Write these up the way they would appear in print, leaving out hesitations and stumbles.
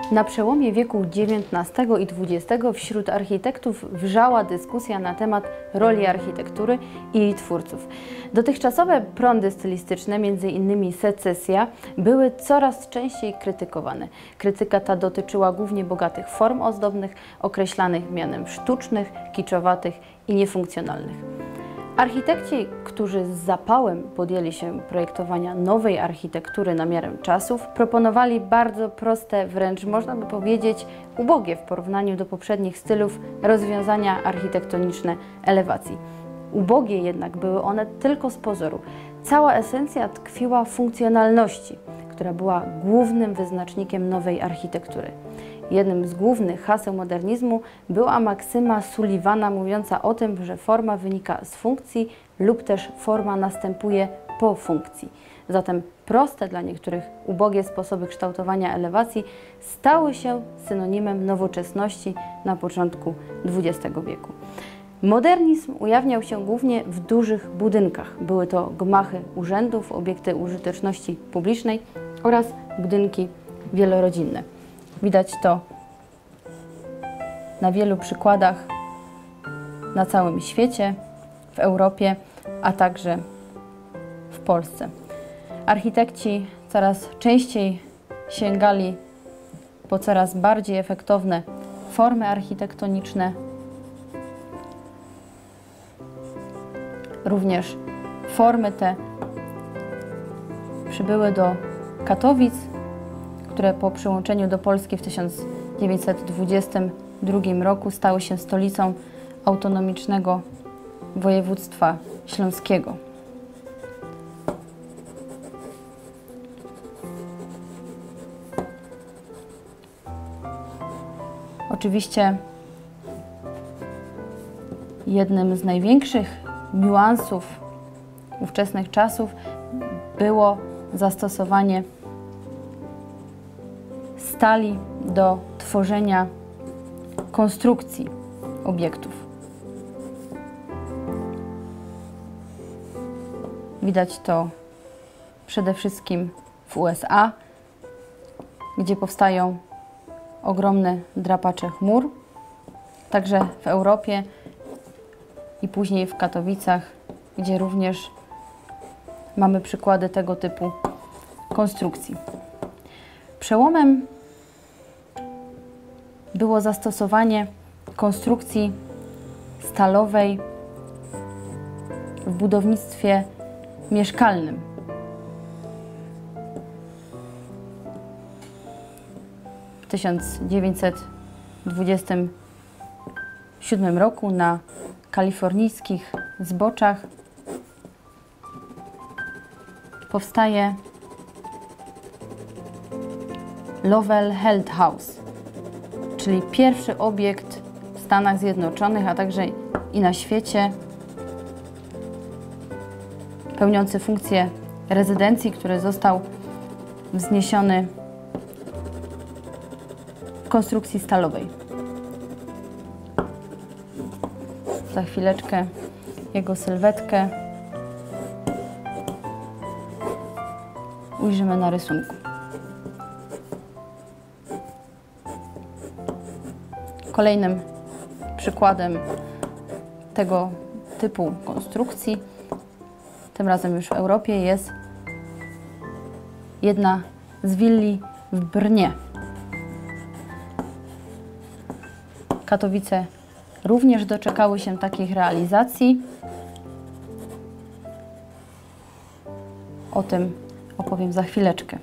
Na przełomie wieku XIX i XX wśród architektów wrzała dyskusja na temat roli architektury i jej twórców. Dotychczasowe prądy stylistyczne, m.in. secesja, były coraz częściej krytykowane. Krytyka ta dotyczyła głównie bogatych form ozdobnych, określanych mianem sztucznych, kiczowatych i niefunkcjonalnych. Architekci, którzy z zapałem podjęli się projektowania nowej architektury na miarę czasów, proponowali bardzo proste, wręcz można by powiedzieć ubogie w porównaniu do poprzednich stylów rozwiązania architektoniczne elewacji. Ubogie jednak były one tylko z pozoru. Cała esencja tkwiła w funkcjonalności, która była głównym wyznacznikiem nowej architektury. Jednym z głównych haseł modernizmu była maksyma Sullivana mówiąca o tym, że forma wynika z funkcji lub też forma następuje po funkcji. Zatem proste, dla niektórych ubogie sposoby kształtowania elewacji stały się synonimem nowoczesności na początku XX wieku. Modernizm ujawniał się głównie w dużych budynkach. Były to gmachy urzędów, obiekty użyteczności publicznej oraz budynki wielorodzinne. Widać to na wielu przykładach na całym świecie, w Europie, a także w Polsce. Architekci coraz częściej sięgali po coraz bardziej efektowne formy architektoniczne. Również formy te przybyły do Katowic, które po przyłączeniu do Polski w 1922 roku stały się stolicą autonomicznego województwa śląskiego. Oczywiście jednym z największych niuansów ówczesnych czasów było zastosowanie stali do tworzenia konstrukcji obiektów. Widać to przede wszystkim w USA, gdzie powstają ogromne drapacze chmur, także w Europie i później w Katowicach, gdzie również mamy przykłady tego typu konstrukcji. Przełomem było zastosowanie konstrukcji stalowej w budownictwie mieszkalnym. W 1927 roku na kalifornijskich zboczach powstaje Lovell Health House, czyli pierwszy obiekt w Stanach Zjednoczonych, a także i na świecie, pełniący funkcję rezydencji, który został wzniesiony w konstrukcji stalowej. Za chwileczkę jego sylwetkę ujrzymy na rysunku. Kolejnym przykładem tego typu konstrukcji, tym razem już w Europie, jest jedna z willi w Brnie. Katowice również doczekały się takich realizacji. O tym opowiem za chwileczkę.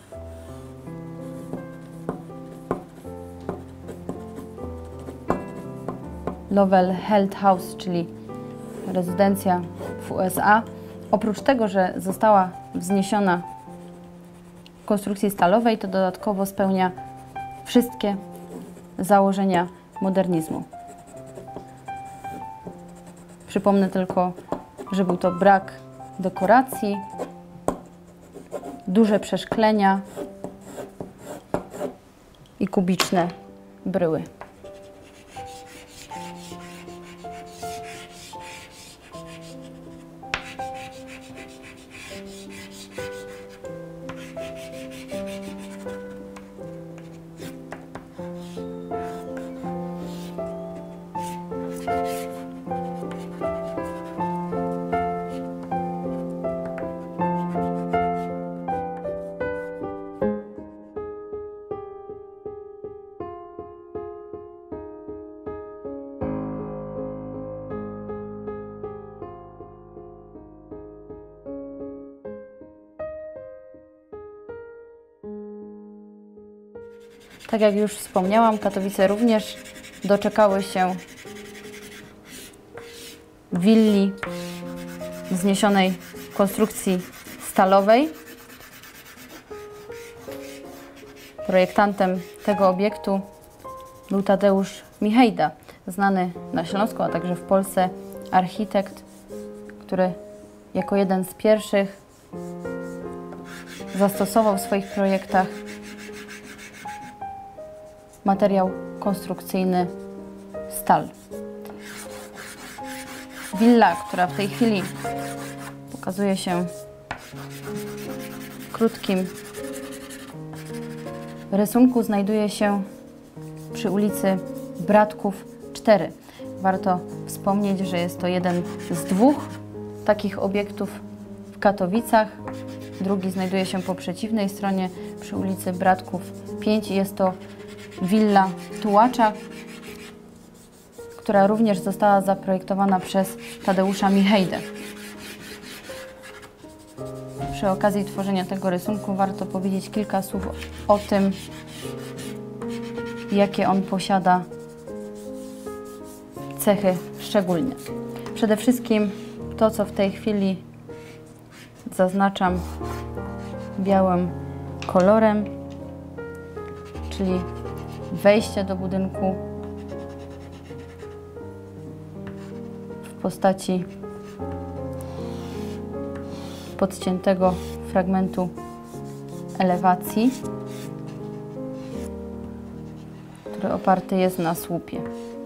Lovell Health House, czyli rezydencja w USA, oprócz tego, że została wzniesiona w konstrukcji stalowej, to dodatkowo spełnia wszystkie założenia modernizmu. Przypomnę tylko, że był to brak dekoracji, duże przeszklenia i kubiczne bryły. Tak jak już wspomniałam, Katowice również doczekały się willi wzniesionej w konstrukcji stalowej. Projektantem tego obiektu był Tadeusz Michejda, znany na Śląsku, a także w Polsce architekt, który jako jeden z pierwszych zastosował w swoich projektach materiał konstrukcyjny stal. Willa, która w tej chwili pokazuje się w krótkim rysunku, znajduje się przy ulicy Bratków 4. Warto wspomnieć, że jest to jeden z dwóch takich obiektów w Katowicach. Drugi znajduje się po przeciwnej stronie przy ulicy Bratków 5. Jest to willa Tułacza, która również została zaprojektowana przez Tadeusza Michejdę. Przy okazji tworzenia tego rysunku warto powiedzieć kilka słów o tym, jakie on posiada cechy szczególne. Przede wszystkim to, co w tej chwili zaznaczam białym kolorem, czyli wejście do budynku w postaci podciętego fragmentu elewacji, który oparty jest na słupie.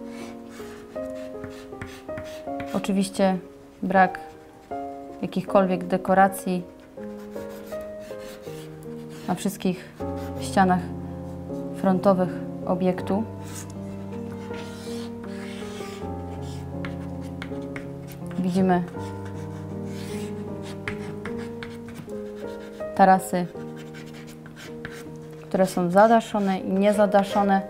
Oczywiście brak jakichkolwiek dekoracji na wszystkich ścianach frontowych obiektu. Widzimy tarasy, które są zadaszone i niezadaszone.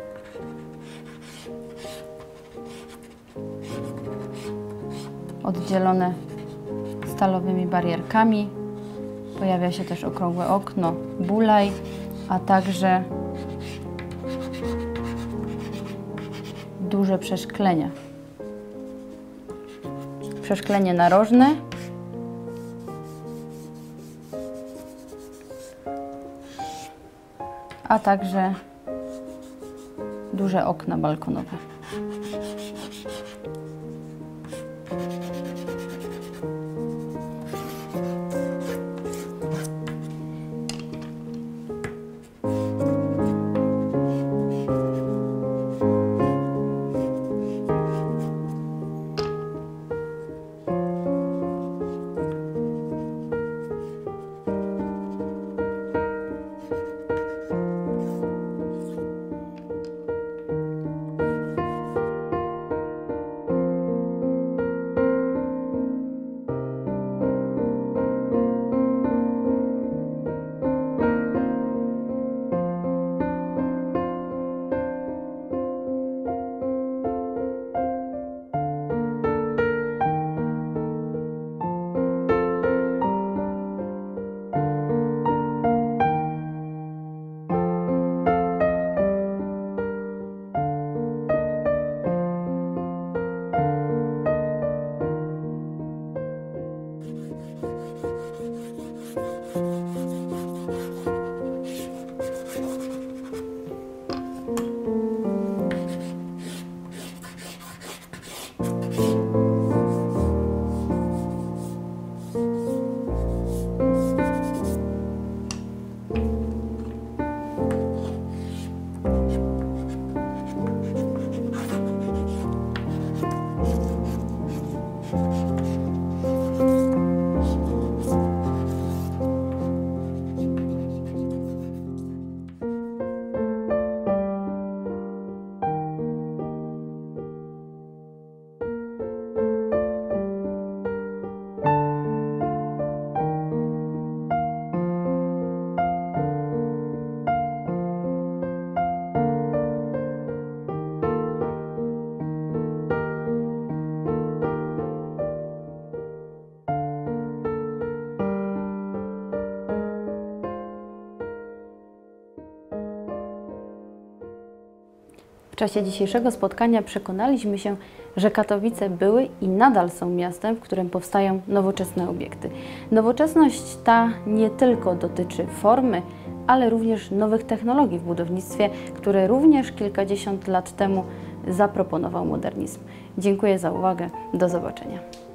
Oddzielone stalowymi barierkami. Pojawia się też okrągłe okno, bulaj, a także duże przeszklenia. Przeszklenie narożne, a także duże okna balkonowe. czasie dzisiejszego spotkania przekonaliśmy się, że Katowice były i nadal są miastem, w którym powstają nowoczesne obiekty. Nowoczesność ta nie tylko dotyczy formy, ale również nowych technologii w budownictwie, które również kilkadziesiąt lat temu zaproponował modernizm. Dziękuję za uwagę. Do zobaczenia.